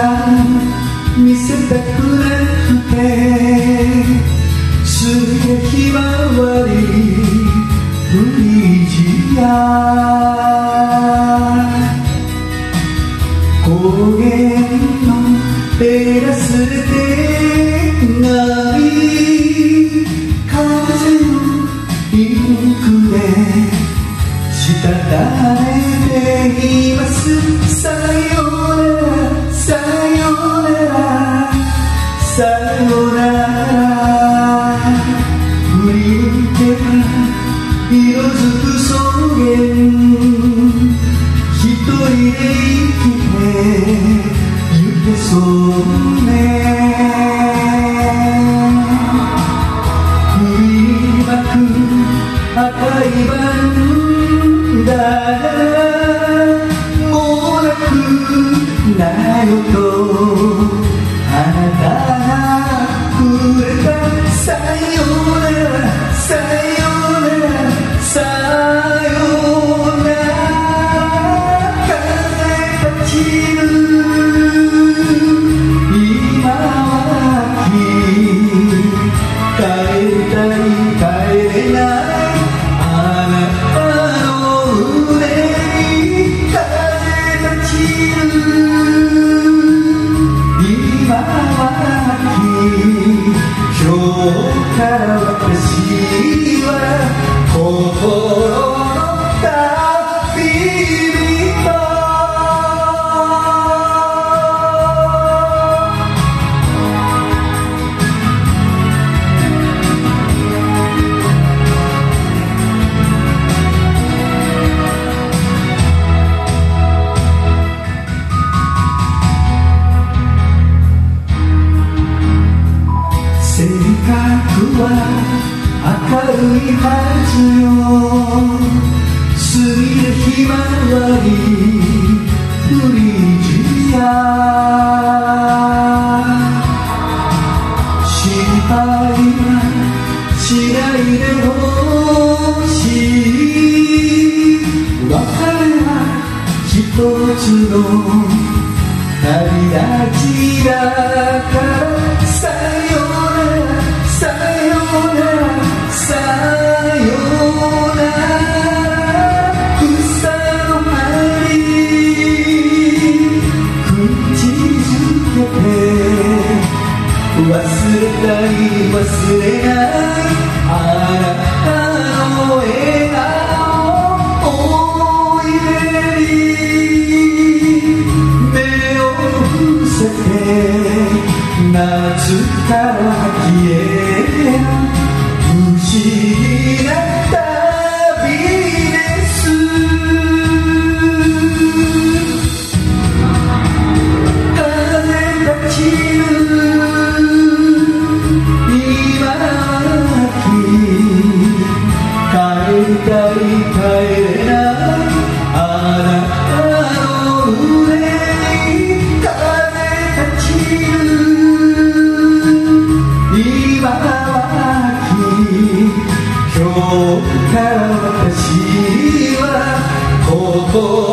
見せたくなくてすげひまわりフリジア高原のテラスでない風のピンクで滴れていますさよならさよならさよなら振り向けば色づく草原一人で生きてゆけそうね振りまく赤いバンダナもうなくなよとあなたがくれたさよならさよならさよなら風立ちぬ今は帰りたい帰れないあなたの腕に風立ちぬ今は今日から私は心の旅人性格は明るいはずよ過ぎるひまわりフリジア心配はしないでほしい別れは一つの旅立ちだからさよならさよならさよなら草の針口づけて忘れたい忘れないあなたの笑顔おいでに目を伏せて夏から秋へ不思議な旅です風立ちぬ今は帰りたい帰れないあなたの腕に風立ちぬ今は今日から私はここ